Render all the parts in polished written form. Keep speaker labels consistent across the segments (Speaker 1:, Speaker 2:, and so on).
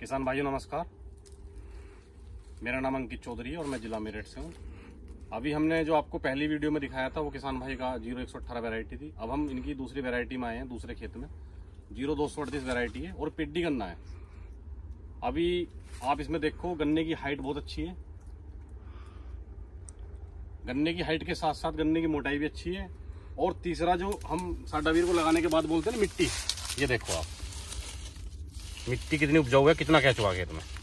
Speaker 1: किसान भाइयों नमस्कार, मेरा नाम अंकित चौधरी है और मैं जिला मेरठ से हूँ। अभी हमने जो आपको पहली वीडियो में दिखाया था वो किसान भाई का 0118 वैरायटी थी। अब हम इनकी दूसरी वैरायटी में आए हैं, दूसरे खेत में 0238 वैरायटी है और पिड्डी गन्ना है। अभी आप इसमें देखो, गन्ने की हाइट बहुत अच्छी है। गन्ने की हाइट के साथ साथ गन्ने की मोटाई भी अच्छी है। और तीसरा जो हम साडावीर को लगाने के बाद बोलते हैं ना, मिट्टी, ये देखो आप मिट्टी कितनी उपजाऊ है, कितना केंचुआ खेत में।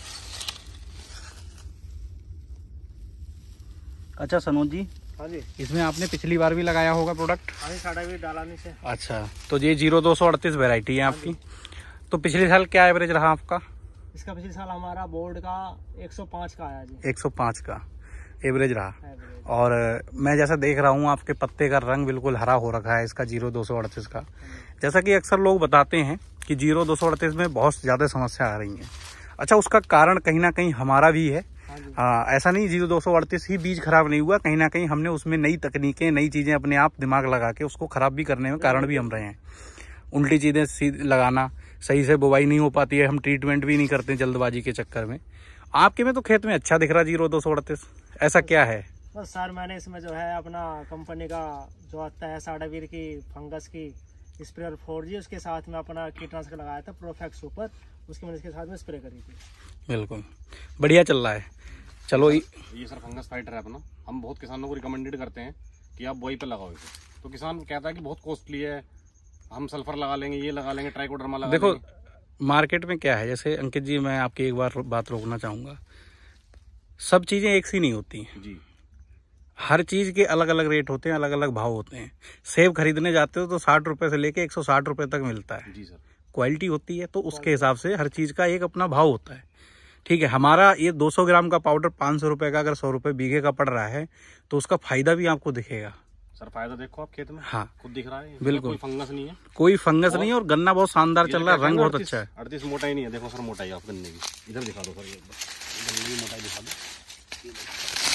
Speaker 2: अच्छा सनोज जी,
Speaker 3: हाँ जी,
Speaker 2: इसमें आपने पिछली बार भी लगाया होगा प्रोडक्ट?
Speaker 3: हाँ जी, साडावीर डाला नहीं से।
Speaker 2: अच्छा, तो ये 0238 वैरायटी है आपकी। तो पिछले साल क्या एवरेज रहा आपका?
Speaker 3: इसका पिछले साल हमारा बोर्ड का 105 का आया जी।
Speaker 2: 105 का एवरेज रहा। और मैं जैसा देख रहा हूँ आपके पत्ते का रंग बिल्कुल हरा हो रखा है इसका 0238 का। जैसा कि अक्सर लोग बताते हैं कि 0238 में बहुत ज़्यादा समस्या आ रही है। अच्छा, उसका कारण कहीं ना कहीं हमारा भी है। ऐसा नहीं 0238 ही बीज खराब नहीं हुआ, कहीं ना कहीं हमने उसमें नई तकनीकें, नई चीज़ें अपने आप दिमाग लगा के उसको खराब भी करने में कारण भी हम रहे हैं। उल्टी चीज़ें लगाना, सही से बुवाई नहीं हो पाती है, हम ट्रीटमेंट भी नहीं करते जल्दबाजी के चक्कर में। आपके में तो खेत में अच्छा दिख रहा 0238, ऐसा क्या है?
Speaker 3: बस सर, मैंने इसमें जो है अपना कंपनी का जो आता है साडावीर की फंगस की स्प्रेयर 4G, उसके साथ में अपना कीटनाशक लगाया था प्रोफेक्ट सुपर, उसके मैंने इसके साथ में स्प्रे करी थी।
Speaker 2: बिल्कुल बढ़िया चल रहा है। चलो,
Speaker 1: ये सर फंगस फाइटर है अपना। हम बहुत किसानों को रिकमेंडेड करते हैं कि आप बुआई पे लगाओ इसे। तो किसान कहता है कि बहुत कॉस्टली है, हम सल्फर लगा लेंगे, ये लगा लेंगे, ट्राइकोडर्मा लगा लेंगे।
Speaker 2: देखो मार्केट में क्या है, जैसे अंकित जी मैं आपकी एक बार बात रोकना चाहूँगा, सब चीज़ें एक सी नहीं होती हैं
Speaker 1: जी।
Speaker 2: हर चीज़ के अलग अलग रेट होते हैं, अलग अलग भाव होते हैं। सेब खरीदने जाते हो तो 60 रुपये से लेके 160 रुपये तक मिलता है।
Speaker 1: जी सर।
Speaker 2: क्वालिटी होती है तो उसके हिसाब से हर चीज़ का एक अपना भाव होता है। ठीक है, हमारा ये 200 ग्राम का पाउडर 500 रुपये का अगर 100 रुपये बीघे का पड़ रहा है तो उसका फायदा भी आपको दिखेगा।
Speaker 1: सर फायदा देखो आप खेत में,
Speaker 2: हाँ
Speaker 1: खुद दिख रहा है।
Speaker 2: बिल्कुल,
Speaker 1: कोई फंगस नहीं है,
Speaker 2: कोई फंगस नहीं है और गन्ना बहुत शानदार चल रहा है, रंग बहुत अच्छा है।
Speaker 1: 38 मोटाई नहीं है। देखो सर मोटाई आप गन्ने की, इधर दिखा दो सर, ये गन्ने की मोटाई दिखा दो।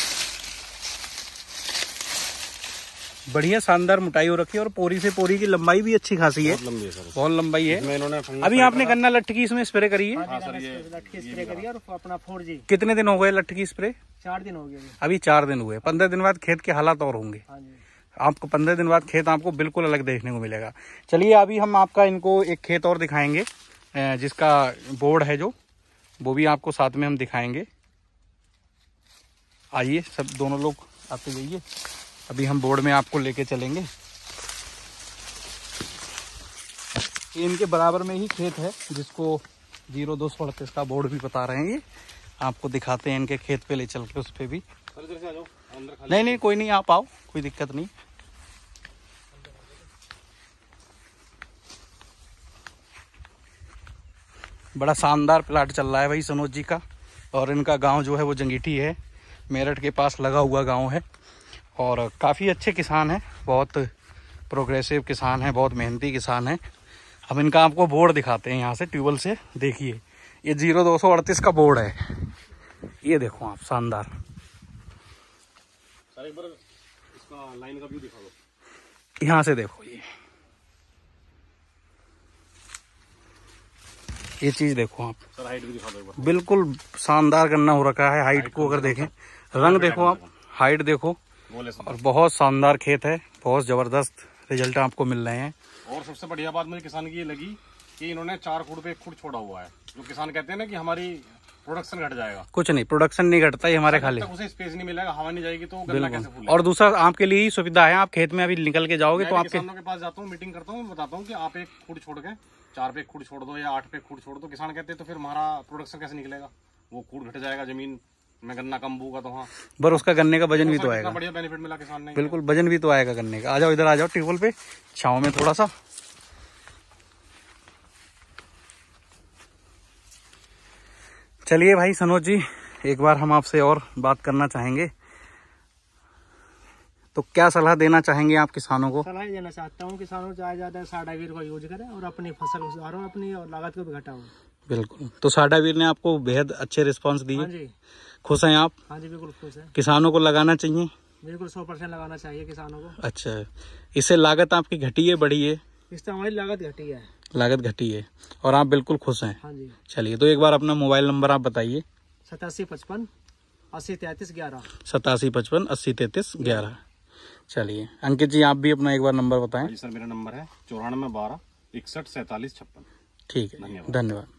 Speaker 2: बढ़िया शानदार मोटाई हो रखी है और पोरी से पोरी की लंबाई भी अच्छी खासी है,
Speaker 1: बहुत लंबी है सर,
Speaker 2: बहुत लंबाई है।
Speaker 1: इन्होंने
Speaker 2: अभी आपने गन्ना लट्ठकी इसमें स्प्रे करी है?
Speaker 3: हाँ सर, ये लटकी स्प्रे करी और अपना 4G।
Speaker 2: कितने दिन हो गए लट्ठकी स्प्रे?
Speaker 3: 4 दिन हो गए।
Speaker 2: अभी 4 दिन हुए। 15 दिन बाद खेत के हालात और होंगे।
Speaker 3: हाँ जी,
Speaker 2: आपको 15 दिन बाद खेत आपको बिल्कुल अलग देखने को मिलेगा। चलिए अभी हम आपका इनको एक खेत और दिखाएंगे जिसका बोर्ड है जो, वो भी आपको साथ में हम दिखाएंगे। आइए सब दोनों लोग आते जाइए, अभी हम बोर्ड में आपको लेके चलेंगे। ये इनके बराबर में ही खेत है जिसको 0238 का बोर्ड भी बता रहे हैं। ये आपको दिखाते हैं इनके खेत पे ले चल के, उस पे भी। नहीं कोई नहीं, आप आओ, कोई दिक्कत नहीं। बड़ा शानदार प्लाट चल रहा है भाई सनोज जी का। और इनका गांव जो है वो जंगीठी है, मेरठ के पास लगा हुआ गांव है। और काफ़ी अच्छे किसान हैं, बहुत प्रोग्रेसिव किसान हैं, बहुत मेहनती किसान हैं। हम इनका आपको बोर्ड दिखाते हैं यहाँ से, ट्यूबवेल से। देखिए ये 0238 का बोर्ड है, ये देखो आप, शानदार।
Speaker 1: सर एक बार इसका लाइन का व्यू दिखा दो।
Speaker 2: यहाँ से देखो, ये चीज देखो आप।
Speaker 1: सर हाइट भी दिखा दो एक बार।
Speaker 2: बिल्कुल शानदार गन्ना हो रखा है। हाइट को अगर देखें, रंग देखो आप, हाइट देखो, और बहुत शानदार खेत है, बहुत जबरदस्त रिजल्ट आपको मिल रहे हैं।
Speaker 1: और सबसे बढ़िया बात मुझे किसान की ये लगी कि इन्होंने 4 फुट पे 1 फुट छोड़ा हुआ है। जो किसान कहते हैं ना कि हमारी प्रोडक्शन घट जाएगा,
Speaker 2: कुछ नहीं, प्रोडक्शन नहीं घटता, ये हमारे खाली
Speaker 1: उसे स्पेस नहीं मिलेगा, हवा नहीं जाएगी तो गन्ना कैसे फूलेगा।
Speaker 2: और दूसरा आपके लिए ही सुविधा है, आप खेत में अभी निकल के जाओगे तो आपके
Speaker 1: किसानों के पास जाता हूँ, मीटिंग करता हूँ, बताता हूँ कि आप 1 फुट छोड़ के 4 पे 1 फुट छोड़ दो या 8 पे 1 फुट छोड़ दो। किसान कहते हैं तो फिर हमारा प्रोडक्शन कैसे निकलेगा, वो फुट घट जाएगा, जमीन में गन्ना कम होगा। तो हाँ,
Speaker 2: पर उसका गन्ने का वजन भी तो आएगा।
Speaker 1: बढ़िया बेनिफिट मिला किसान ने,
Speaker 2: बिल्कुल वजन भी तो आएगा गन्ने का। आ जाओ इधर, आ जाओ टेबल पे, छांव में थोड़ा सा। चलिए भाई सनोज जी, एक बार हम आपसे और बात करना चाहेंगे। तो क्या सलाह देना चाहेंगे आप किसानों को?
Speaker 3: सलाह देना चाहता हूँ किसानों को ज्यादा साडावीर को यूज करें और अपनी फसल सुधारो, अपनी और लागत को भी घटाओ।
Speaker 2: बिल्कुल, तो साडावीर ने आपको बेहद अच्छे रिस्पांस दिए।
Speaker 3: हाँ जी,
Speaker 2: खुश हैं आप?
Speaker 3: हाँ जी बिल्कुल खुश है।
Speaker 2: किसानों को लगाना चाहिए?
Speaker 3: बिल्कुल 100% लगाना चाहिए किसानों को।
Speaker 2: अच्छा, इससे लागत आपकी घटी है बढ़ी है?
Speaker 3: इससे हमारी लागत घटी है।
Speaker 2: लागत घटी है और आप बिल्कुल खुश हैं।
Speaker 3: हाँ जी।
Speaker 2: चलिए, तो एक बार अपना मोबाइल नंबर आप बताइए।
Speaker 3: 8755 80 33 11।
Speaker 2: 8755 80 33 11। चलिए अंकित जी, आप भी अपना एक बार नंबर बताएं।
Speaker 1: जी सर, मेरा नंबर है 94 12 61 47 56।
Speaker 2: ठीक है, धन्यवाद।